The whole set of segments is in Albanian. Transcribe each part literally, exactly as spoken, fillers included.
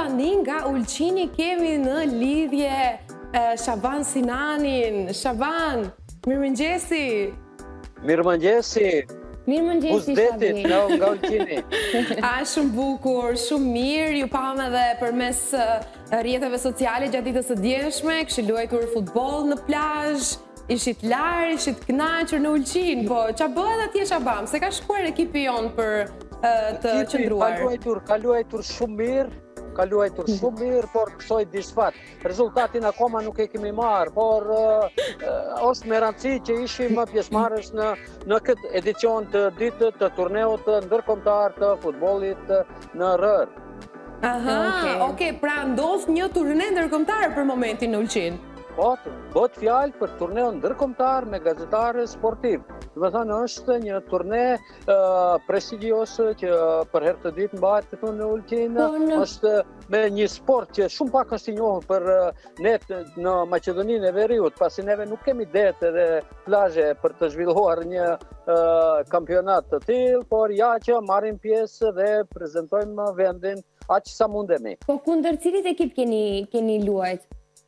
tani nga Ulqini kemi në lidhje uh, Shaban Sinanin. Shaban, mirëmëngjesi. Mirëmëngjesi. Mirëmëngjesi, Shabi. Nga, nga Ulqini. A, shumë bukur, shumë mirë. Ju pam edhe përmes uh, rrjeteve sociale gjatë ditës së djeshme, kishit luajtur futboll në plazh. Ishit larë, ishit kënaqur në Ulqin, po qa bëhet atje Shabam? Se ka shkuar ekipi jonë për uh, të qëndruar? Ka luajtur, ka luajtur shumë mirë, ka luajtur shumë mirë, por kësoj disfat. Rezultatin akoma nuk e kemi marë, por uh, uh, është me rëndësi që ishim pjesëmarrës në, në këtë edicion të ditë të turneut ndërkombëtar të futbollit në Rër. Aha, okay. okay, pra ndodh një turne ndërkombëtar për momentin në Ulqin. Po, bët fjalë për turneun ndërkombëtar me gazetarë sportiv. Do të thënë është një turne uh, prestigjioze që për herë të ditë mbahet këtu në Ulqin. No. Është me një sport që shumë pak është i njohur për uh, ne në Maqedoninë e Veriut, pasi neve nuk kemi detë dhe plazhe për të zhvilluar një uh, kampionat të tillë, por ja që marrim pjesë dhe prezantojmë vendin aq sa mundemi. Po kundër cilit ekip keni keni luajt?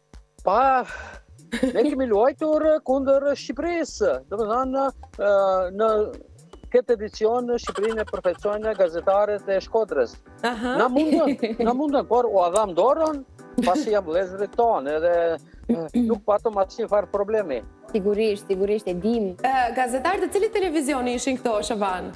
Pa, ne kemi luajtur kundër Shqipërisë. Do të thënë, në këtë edicion Shqipërinë e përfaqësojnë gazetarët e Shkodrës. Aha. Na mundën, na mundën, por u dham dorën, pasi jam vëllezërit tonë, edhe nuk patëm asnjë farë problemi. Sigurisht, sigurisht e dim. Uh, gazetarët e cilit televizioni ishin këto, Shaban?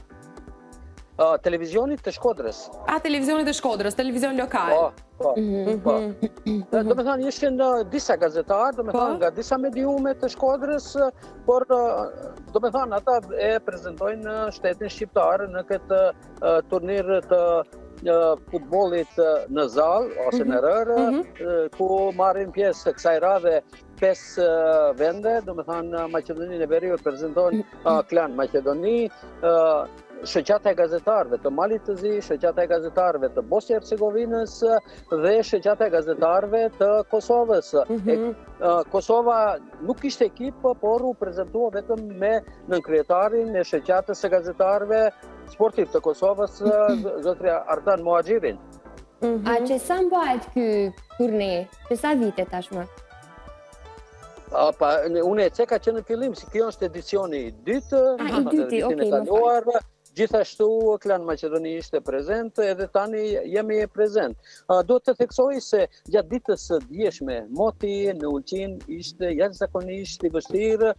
Uh, televizionit të Shkodrës. A, televizionit të Shkodrës, televizion lokal. Po, po, po. Do me thënë, ishin disa gazetarë, do me thënë, nga disa mediume të Shkodrës, por do me thënë, ata e prezentojnë shtetin shqiptar në këtë uh, turnir të uh, futbollit në Zall, ose në Rër, mm -hmm. ku marrin pjesë kësaj radhe pesë uh, vende, do me thënë, Maqedoninë e Veriut prezentojnë uh, Klan Maqedoni, uh, shoqata e gazetarëve të Malit të Zi, shoqata e gazetarëve të Bosnjë Hercegovinës dhe shoqata e gazetarëve të Kosovës. Mm -hmm. e, uh, Kosova nuk ishte ekip, por u prezantua vetëm me nënkrijetarin e shoqatës së gazetarëve sportiv të Kosovës, zotria Artan Muhaxhirin. Mm -hmm. A që sa mbahet ky turne? Që sa vite tashmë? A, pa, unë e ceka që në fillim, si kjo është edicioni i dytë, ah, i dyti, okay, e kaluar, gjithashtu Klan Maqedoni ishte prezent, edhe tani jemi prezent. Do të theksoj se gjatë ditës së djeshme, moti në Ulqin ishte jashtëzakonisht i vështirë,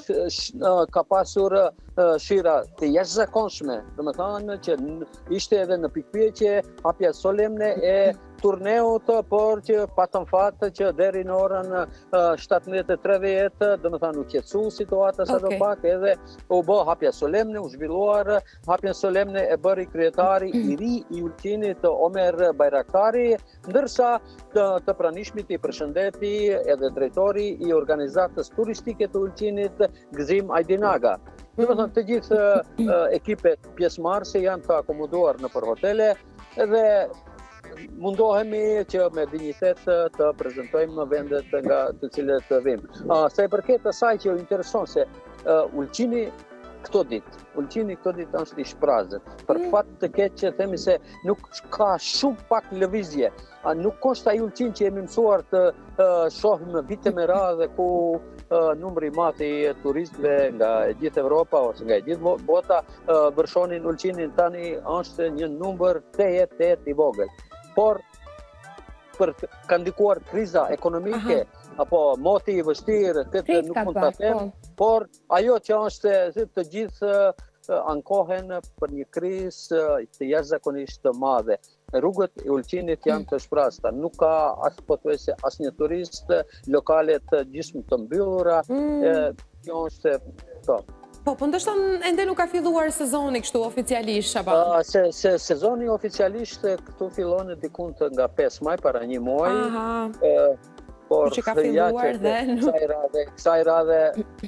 ka pasur shira të jashtëzakonshme, do të thënë që ishte edhe në pikpyetje hapja solemne e turneut, por që patëm fatë që deri në orën shtatëmbëdhjetë e tridhjetë, do të thënë u qetësu situata sa do pak, edhe u bë hapja solemne, u zhvilluar hapjen solemne e bëri kryetari i ri i Ulqinit Omer Bajraktari, ndërsa të, të pranishmit i përshëndeti edhe drejtori i organizatës turistike të Ulqinit Gzim Ajdinaga. Do të thënë të gjithë uh, ekipet pjesëmarrëse janë të akomoduar në për hotele dhe mundohemi që me dignitet të prezantojmë vendet nga të cilët vim. Uh, sa i përket asaj që ju intereson se uh, Ulqini këto ditë, Ulqini këto ditë është i shprazët. Për fat të keq që themi se nuk ka shumë pak lëvizje. A, nuk është ai Ulqin që jemi mësuar të uh, shohim vite me radhë ku uh, numri i madh i turistëve nga gjithë Evropa ose nga gjithë bota uh, vërshonin Ulqinin. Tani është një numër tejet tejet i vogël. Por për ka ndikuar kriza ekonomike, aha, apo moti i vështirë, këtë nuk mund ta them, por ajo që është të gjithë ankohen për një krizë të jashtëzakonisht të madhe. Rrugët e Ulqinit janë të shprasta, nuk ka as pothuajse asnjë turist, lokalet gjithmonë të mbyllura, mm. kjo është to. Po, po ndoshta ende nuk ka filluar sezoni kështu oficialisht, Shaban? Uh, se, se, sezoni oficialisht këtu fillon dikun të nga pesë maj, para një muaj. Aha, uh, por që ka filluar dhe... Kësaj radhe, kësaj radhe,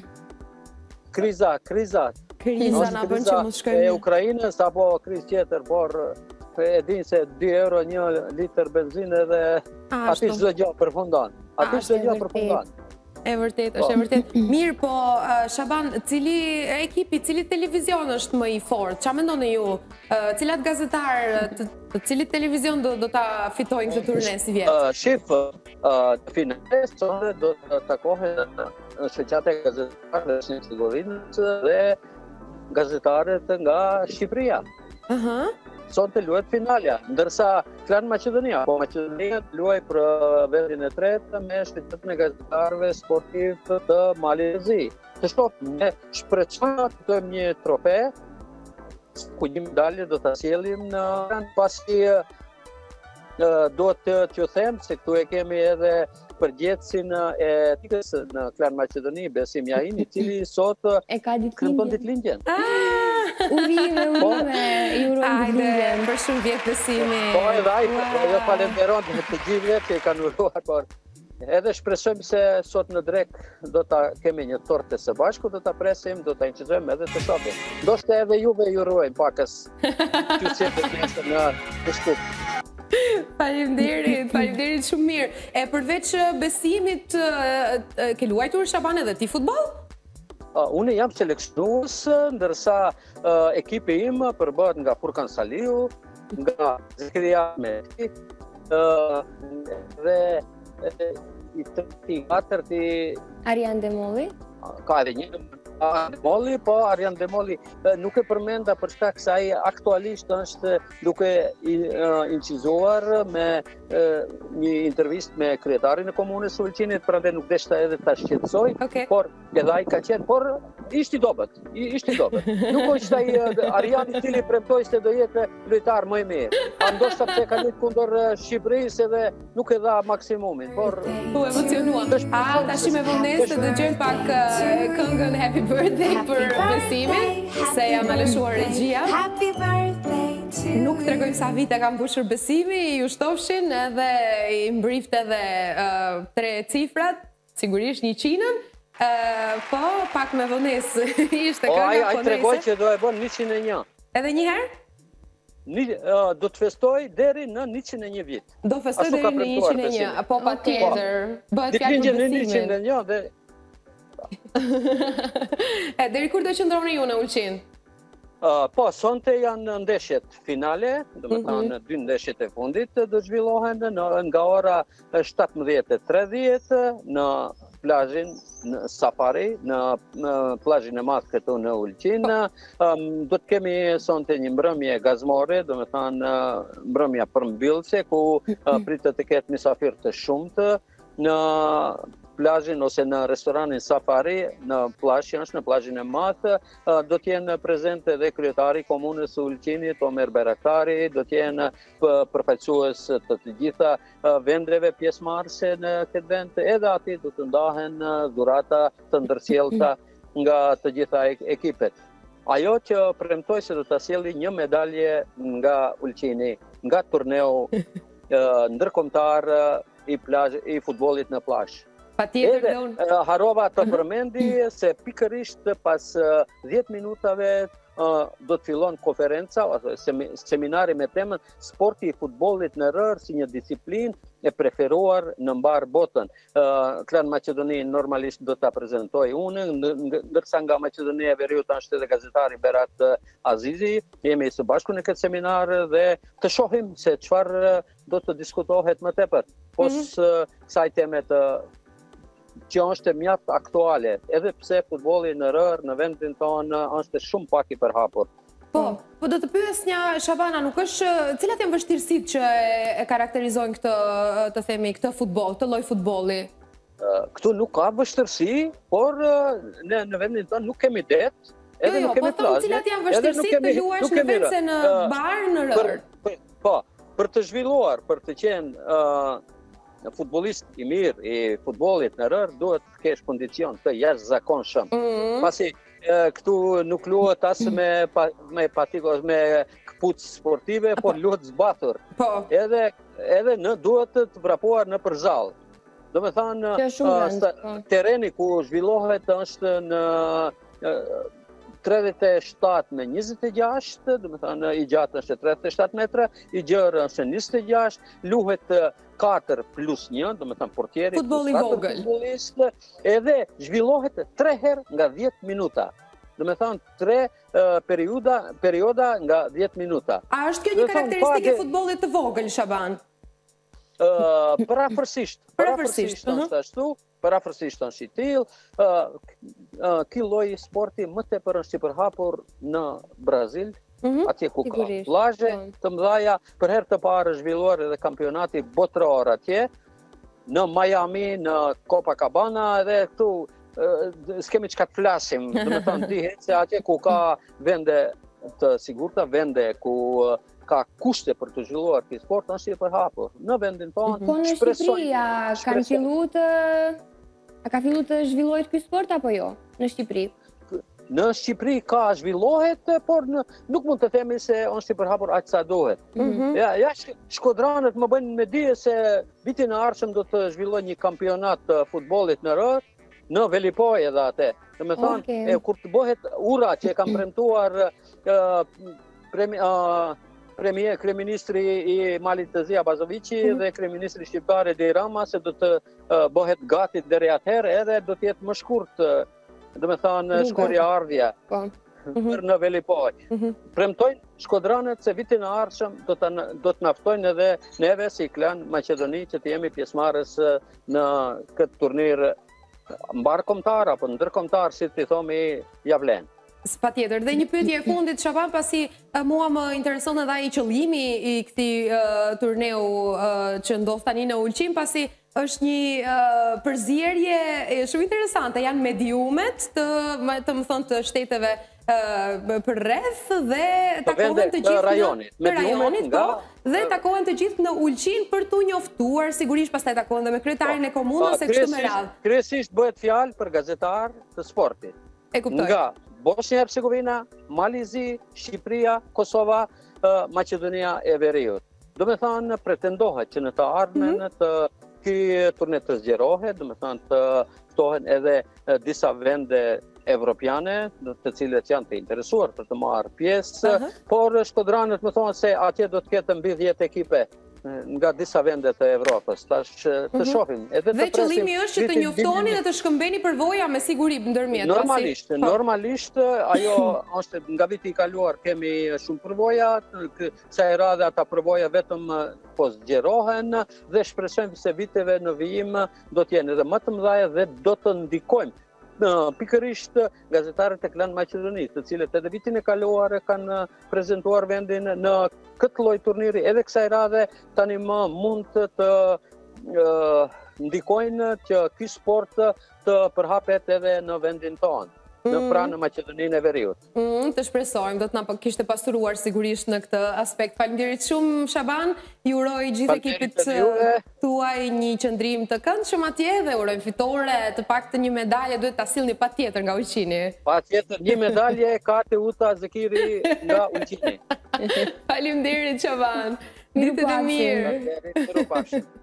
kriza, kriza. Kriza na bën që mos shkojmë. E Ukrainës apo krizë tjetër, por e din se dy euro një litër benzinë dhe aty çdo gjë përfundon. Aty çdo gjë përfundon. E vërtet, është e vërtet. Mirë, po uh, Shaban, cili ekipi, cili televizion është më i fortë? Çfarë mendoni ju? Uh, cilat gazetar, të, të cilit televizion do, do ta fitojnë këtë turne si vjet? Uh, shif, uh, finales sonde do të takohen shoqata e gazetarëve të Hercegovinës dhe gazetarët nga Shqipëria. Aha. Sonte luhet finalja, ndërsa Klan Maqedonia, po Maqedonia luaj për vendin e tretë me shoqatën e gazetarëve sportiv të Malezi. Të shohim, ne shpresojmë të fitojmë një trofe, ku një medalje do ta sjellim në pasi do të t'ju them se këtu e kemi edhe përgjegjësin e tikës në Klan Maqedoni, Besim Jahin, i cili sot E ka ditë këndon ditëlindjen. Urime, urime, i urojmë ditëlindjen. Për shumë vjet Besimi. Po edhe ai, jo falenderon të gjithëve që i kanë uruar, por edhe shpresojmë se sot në drek do ta kemi një tortë së bashku, do ta presim, do ta inqizojmë edhe të shohim. Ndoshta edhe juve ju urojmë pakës që si të nesër në diskut. Faleminderit, faleminderit shumë mirë. E përveç Besimit, ke luajtur Shaban edhe ti futboll? Uh, unë jam seleksionues, ndërsa uh, ekipi im përbëhet nga Furkan Saliu, nga Zakaria Mehdi, uh, dhe i tërti katërti Arjan Demolli? Ka edhe një Arjan Demolli, po Arjan Demolli nuk e përmenda për shkak se ai aktualisht është duke incizuar me një intervistë me kryetarin e komunës së Ulqinit, prandaj nuk deshta edhe ta shqetësoj, okay. Por edhe ai ka qenë, por ishte i dobët, ishte i dobët. Nuk është ai Arjan i cili premtoi se do jetë lojtar më i mirë. A ndoshta pse ka luajtur kundër Shqipërisë edhe nuk e dha maksimumin, por u emocionua. A tash me vonesë të dëgjojmë pak këngën Happy Birthday për Besimin, se jam alëshuar regjia. Nuk tregojmë sa vite kam mbushur Besimi, ju shtofshin edhe i mbrift edhe uh, tre cifrat, sigurisht një qinën, uh, po pak me vonesë ishte kënga ponese. Ai tregoj që do e bën njëqind e një. Edhe një herë? Një, uh, do të festoj deri në njëqind e një vit. Do festoj deri në njëqind e një, po patjetër. Bëhet fjalë për Besimin. njëqind e një dhe E deri kur do qëndroni ju në Ulqin? Uh, po, sonte janë ndeshjet finale, do të thonë dy ndeshjet e fundit do zhvillohen në nga ora shtatëmbëdhjetë e tridhjetë në plazhin në Safari, në, në plazhin e madh këtu në Ulqin. Um, do të kemi sonte një mbrëmje gazmore, do të thonë mbrëmja përmbyllëse ku uh, pritet të ketë mysafir të shumtë në plazhin ose në restoranin Safari, në plazh që është në plazhin e madh, do të jenë prezente edhe kryetari i komunës së Ulqinit, Omer Beraktari, do të jenë përfaqësues të të gjitha vendreve pjesëmarrëse në këtë vend, edhe aty do të ndahen dhurata të ndërsjellta nga të gjitha ekipet. Ajo që premtoj se do ta sjellë një medalje nga Ulqini, nga turneu ndërkombëtar i plazh i futbollit në plazh. Edhe uh, harova të përmendi se pikërisht pas uh, dhjetë minutave uh, do të fillon konferenca ose seminari me temën sporti i futbollit në rër si një disiplinë e preferuar në mbar botën. Uh, Klan Maqedoni normalisht do ta prezantoj unë, ndërsa nga Maqedonia e Veriut është edhe gazetari Berat Azizi. Jemi së bashku në këtë seminar dhe të shohim se çfarë do të diskutohet më tepër. Pos uh, kësaj teme të që është mjaft aktuale, edhe pse futbolli në rër në vendin tonë është shumë pak i përhapur. Po, po do të pyes një Shabana, nuk është, cilat janë vështirësitë që e karakterizojnë këtë, të themi, këtë futboll, këtë lloj futbolli? Këtu nuk ka vështirësi, por në, në vendin tonë nuk kemi det, edhe jo, nuk kemi plazhe. Po, cilat janë vështirësitë të luash në vend se në bar në rër? Po, për të zhvilluar, për të qenë Në futbolist i mirë i futbollit në rër duhet të kesh kondicion të jashtëzakonshëm. Mm-hmm. Pasi e, këtu nuk luhet as me pa, me patiko, me këpucë sportive, por luhet zbathur. Po. Edhe edhe në duhet të vrapuar në përzall. Do me thënë, tereni ku zhvillohet është në tridhjetë e shtatë me njëzet e gjashtë, do të thënë i gjatë është tridhjetë e shtatë metra, i gjerë është njëzet e gjashtë, luhet katër plus një, do të thënë portieri, futbolli vogël. Futbollistë, edhe zhvillohet tre herë nga dhjetë minuta. Do me thënë tre uh, perioda, perioda nga dhjetë minuta. A është kjo një karakteristikë e futbollit të vogël, Shaban? Uh, Parafërsisht. Parafërsisht është ashtu, parafërsisht është i tillë. Uh, uh, Ky lloj sporti më tepër është i përhapur në Brazil, uh -huh. atje ku ka plazhe të mëdha. Për herë të parë zhvilluar edhe kampionati botëror atje, në Miami, në Copacabana, edhe këtu s'kemi çka të flasim, do të thonë dihet se atje ku ka vende të sigurta, vende ku ka kushte për të zhvilluar ky sport, është i përhapur. Në vendin tonë, po në Shqipëri a kanë filluar të a ka filluar të zhvillohet ky sport apo jo në Shqipëri? Në Shqipëri ka zhvillohet, por në, nuk mund të themi se është i përhapur aq sa duhet. Mm -hmm. Ja, ja shkodranët më bëjnë me dije se vitin e ardhshëm do të zhvillojë një kampionat të futbollit në rër, në Velipoj edhe atë. Do me thonë, okay. Kur të bëhet ura që e kam premtuar uh, premi, uh, premier, kryeministri i Malit të Zi Abazovici mm -hmm. dhe kryeministri shqiptar Edi Rama se do të uh, bëhet gati deri atëherë, edhe do të jetë më shkurt, uh, do me thonë, shkorja ardhja mm -hmm. për në Velipoj. Mm -hmm. Premtojnë shkodranët se vitin e ardhshëm do të do të naftojnë edhe neve si klan Maqedoni që të jemi pjesëmarrës në këtë turnir mbar kombëtar apo ndërkombëtar, si ti thomi, ja vlen. Patjetër. Dhe një pyetje e fundit, Shaban, pasi mua më intereson edhe ai qëllimi i këtij uh, turneu uh, që ndodh tani në Ulqin, pasi është një uh, përzierje shumë interesante. Janë mediumet të, të më thonë, të shteteve uh, për rreth dhe takohen të gjithë rajonit, në rajonit, nga, po, dhe takohen të gjithë në Ulqin për t'u njoftuar, sigurisht pastaj takohen dhe me kryetarin e komunës e kështu me radhë. Kryesisht bëhet fjalë për gazetar të sportit. E kuptoj. Nga Bosnia e Hercegovina, Malizi, Shqipëria, Kosova, uh, Maqedonia e Veriut. Do me thënë, pretendohet që në të ardhmen mm -hmm. të ky turnet të zgjerohet, do me thënë të ftohen edhe uh, disa vende evropiane, të cilët janë të interesuar për të marrë pjesë, uh -huh. por shkodranët më thonë se atje do të ketë mbi dhjetë ekipe nga disa vende të Evropës. Tash të shohim. Edhe dhe qëllimi është që të njoftoni dhe të shkëmbeni përvoja me siguri ndërmjet. Normalisht, pasi... normalisht ajo është nga viti i kaluar kemi shumë përvoja, sa e radhe ata përvoja vetëm po zgjerohen dhe shpresojmë se viteve në vijim do të jenë edhe më të mëdha dhe do të ndikojmë pikërisht gazetarët e klan Maqedonisë, të cilët edhe vitin e kaluar kanë prezantuar vendin në këtë lloj turniri, edhe kësaj radhe tani më mund të, të uh, ndikojnë që ky sport të përhapet edhe në vendin tonë, në pranë në Maqedoninë e Veriut. Mm, të shpresojmë, do të na kishte pasuruar sigurisht në këtë aspekt. Faleminderit shumë, Shaban. Ju uroj gjithë ekipit tuaj një qëndrim të këndshëm atje dhe urojmë fitore, të paktën një medalje duhet ta sillni patjetër nga Ulqini. Patjetër, një medalje ka Teuta Zekiri nga Ulqini. Faleminderit, Shaban. Ditë të mirë.